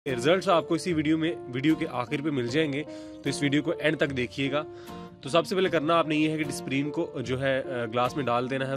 Results आपको इसी video के आखिर पे मिल जाएंगे, तो इस वीडियो को एंड तक देखिएगा। तो सबसे पहले करना आपने ये है कि डिस्प्रीन को जो है ग्लास में डाल देना है।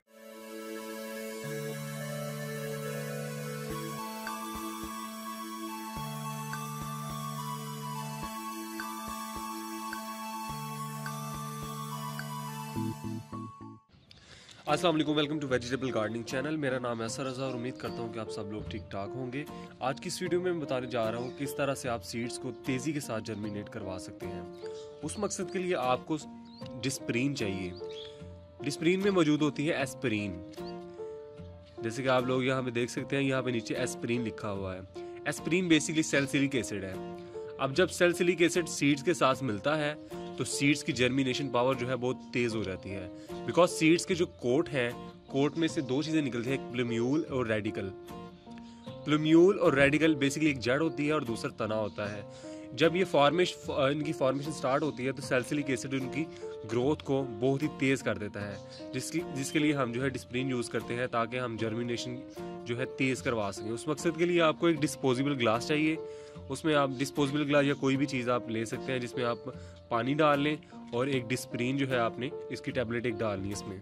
अस्सलाम वालेकुम, welcome to vegetable gardening channel. मेरा नाम है असर रज़ा और उम्मीद करता हूँ कि आप सब लोग ठीक ठाक होंगे। आज की इस वीडियो में मैं बताने जा रहा हूँ किस तरह से आप सीड्स को तेज़ी के साथ जर्मिनेट करवा सकते हैं। उस मकसद के लिए आपको डिस्प्रीन चाहिए। डिस्प्रीन में मौजूद होती है एस्पिरिन, जैसे कि आप लोग यहाँ पे देख सकते हैं, यहाँ पे नीचे एस्पिरिन लिखा हुआ है। एस्पिरिन बेसिकली सैलिसिलिक एसिड है। अब जब सैलिसिलिक एसिड सीड्स के साथ मिलता है तो सीड्स की जर्मिनेशन पावर जो है बहुत तेज़ हो जाती है। बिकॉज सीड्स के जो कोट हैं, कोट में से दो चीज़ें निकलती हैं, एक प्लूम्यूल और रेडिकल। प्लूम्यूल और रेडिकल बेसिकली एक जड़ होती है और दूसरा तना होता है। जब ये इनकी फॉर्मेशन स्टार्ट होती है तो सैलिसिलिक एसिड उनकी ग्रोथ को बहुत ही तेज़ कर देता है, जिसके लिए हम जो है डिस्प्रीन यूज़ करते हैं ताकि हम जर्मिनेशन जो है तेज़ करवा सकें। उस मकसद के लिए आपको एक डिस्पोजेबल ग्लास चाहिए। उसमें आप डिस्पोजेबल ग्लास या कोई भी चीज़ आप ले सकते हैं जिसमें आप पानी डाल लें और एक डिस्प्रीन जो है आपने इसकी टैबलेट एक डालनी है इसमें।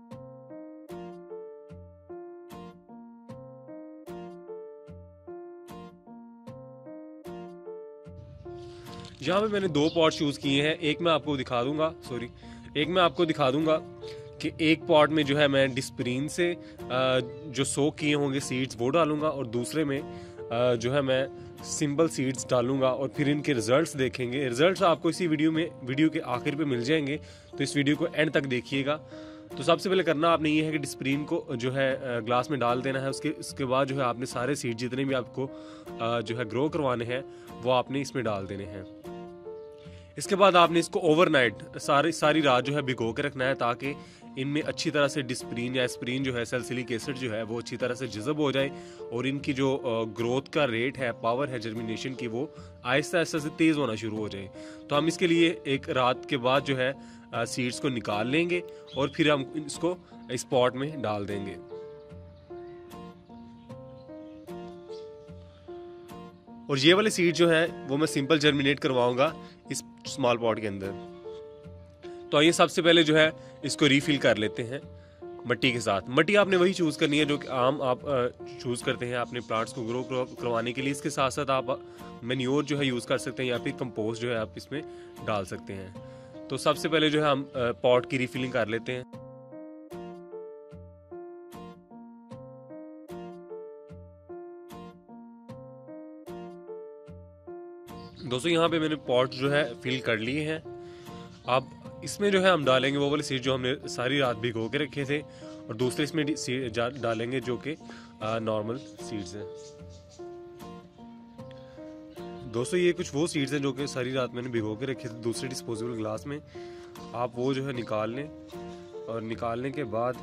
यहाँ पे मैंने दो पॉट यूज़ किए हैं। एक मैं आपको दिखा दूंगा कि एक पॉट में जो है मैं डिस्प्रीन से जो सोक किए होंगे सीड्स वो डालूंगा और दूसरे में जो है मैं सिंपल सीड्स डालूंगा और फिर इनके रिजल्ट्स देखेंगे। रिजल्ट्स आपको इसी वीडियो के आखिर पे मिल जाएंगे, तो इस वीडियो को एंड तक देखिएगा। तो सबसे पहले करना आपने ये है कि डिस्प्रीन को जो है ग्लास में डाल देना है। उसके बाद जो है आपने सारे सीड जितने भी आपको जो है ग्रो करवाने हैं वो आपने इसमें डाल देने हैं। इसके बाद आपने इसको ओवरनाइट सारी रात जो है भिगो के रखना है ताकि इनमें अच्छी तरह से डिस्प्रीन या एस्पिरिन जो है सैलिसिलिक एसिड जो है वो अच्छी तरह से जज़ब हो जाए और इनकी जो ग्रोथ का रेट है, पावर है जर्मिनेशन की, वो आहिस्ता आहिस्ता से तेज़ होना शुरू हो जाए। तो हम इसके लिए एक रात के बाद जो है सीड्स को निकाल लेंगे और फिर हम इसको इस पॉट में डाल देंगे। और ये वाले सीड जो है वो मैं सिंपल जर्मिनेट करवाऊंगा इस स्मॉल पॉट के अंदर। तो आइए सबसे पहले जो है इसको रीफिल कर लेते हैं मट्टी के साथ। मट्टी आपने वही चूज़ करनी है जो कि आम आप चूज़ करते हैं अपने प्लांट्स को ग्रो करवाने के लिए। इसके साथ साथ आप मैन्योर जो है यूज़ कर सकते हैं या फिर कंपोस्ट जो है आप इसमें डाल सकते हैं। तो सबसे पहले जो है हम पॉट की रीफिलिंग कर लेते हैं। दोस्तों यहाँ पे मैंने पॉट जो है फिल कर लिए हैं। अब इसमें जो है हम डालेंगे वो वाले सीड जो हमने सारी रात भिगो के रखे थे और दूसरे इसमें डालेंगे जो कि नॉर्मल सीड्स हैं। दोस्तों ये कुछ वो सीड्स हैं जो कि सारी रात मैंने भिगो के रखे थे दूसरे डिस्पोजेबल ग्लास में। आप वो जो है निकाल लें और निकालने के बाद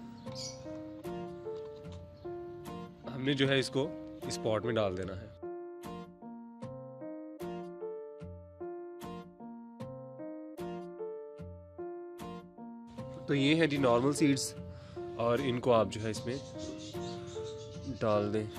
हमने जो है इसको इस पॉट में डाल देना है। तो ये है जी नॉर्मल सीड्स और इनको आप जो है इसमें डाल दें।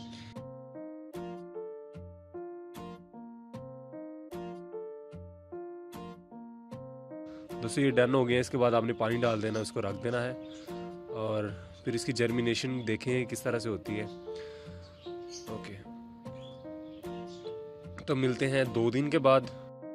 दोस्तों ये डन हो गया। इसके बाद आपने पानी डाल देना, उसको रख देना है और फिर इसकी जर्मिनेशन देखें किस तरह से होती है। ओके, तो मिलते हैं 2 दिन के बाद।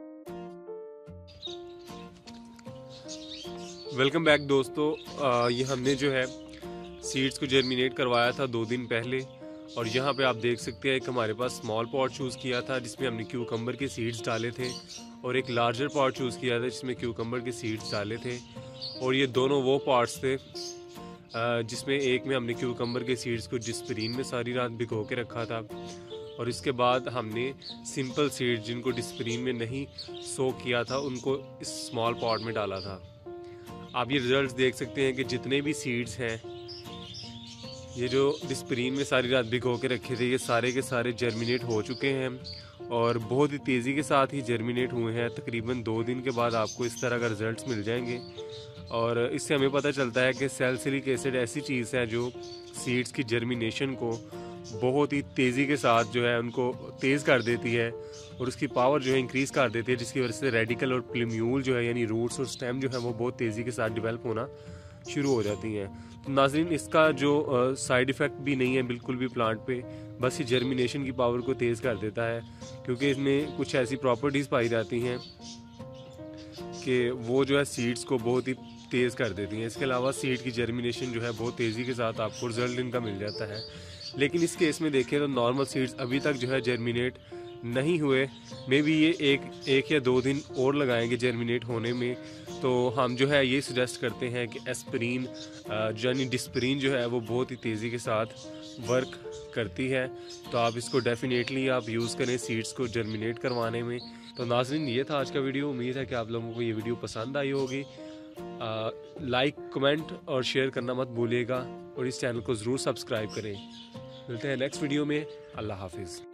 वेलकम बैक दोस्तों। ये हमने जो है सीड्स को जर्मिनेट करवाया था 2 दिन पहले और यहाँ पे आप देख सकते हैं एक हमारे पास स्मॉल पॉट चूज़ किया था जिसमें हमने क्यूकम्बर के सीड्स डाले थे और एक लार्जर पॉट चूज़ किया था जिसमें क्यूकम्बर के सीड्स डाले थे। और ये दोनों वो पॉट्स थे जिसमें एक में हमने क्यूकम्बर के सीड्स को डिस्प्रीन में सारी रात भिगो के रखा था और इसके बाद हमने सिंपल सीड्स जिनको डिस्प्रीन में नहीं सोक किया था उनको इस स्मॉल पॉट में डाला था। आप ये रिजल्ट्स देख सकते हैं कि जितने भी सीड्स हैं ये जो डिस्प्रीन में सारी रात भिगो के रखे थे ये सारे के सारे जर्मिनेट हो चुके हैं और बहुत ही तेज़ी के साथ ही जर्मिनेट हुए हैं। तकरीबन 2 दिन के बाद आपको इस तरह का रिजल्ट्स मिल जाएंगे और इससे हमें पता चलता है कि सैलिसिलिक एसिड ऐसी चीज़ है जो सीड्स की जर्मिनेशन को बहुत ही तेज़ी के साथ जो है उनको तेज़ कर देती है और उसकी पावर जो है इंक्रीज़ कर देती है, जिसकी वजह से रेडिकल और प्लूम्यूल जो है यानी रूट्स और स्टेम जो है वो बहुत तेज़ी के साथ डेवलप होना शुरू हो जाती हैं। तो नाज़रीन, इसका जो साइड इफ़ेक्ट भी नहीं है बिल्कुल भी प्लांट पे, बस ये जर्मिनेशन की पावर को तेज़ कर देता है, क्योंकि इसमें कुछ ऐसी प्रॉपर्टीज़ पाई जाती हैं कि वो जो है सीड्स को बहुत ही तेज़ कर देती हैं। इसके अलावा सीड की जर्मिनेशन जो है बहुत तेज़ी के साथ आपको रिजल्ट इनका मिल जाता है। लेकिन इस केस में देखें तो नॉर्मल सीड्स अभी तक जो है जर्मिनेट नहीं हुए। मे बी ये एक या 2 दिन और लगाएंगे जर्मिनेट होने में। तो हम जो है ये सजेस्ट करते हैं कि एस्पिरिन यानी डिस्परिन जो है वो बहुत ही तेज़ी के साथ वर्क करती है, तो आप इसको डेफिनेटली आप यूज़ करें सीड्स को जर्मिनेट करवाने में। तो नाज़रीन, ये था आज का वीडियो। उम्मीद है कि आप लोगों को ये वीडियो पसंद आई होगी। लाइक, कमेंट और शेयर करना मत भूलिएगा और इस चैनल को ज़रूर सब्सक्राइब करें। मिलते हैं नेक्स्ट वीडियो में। अल्लाह हाफिज़।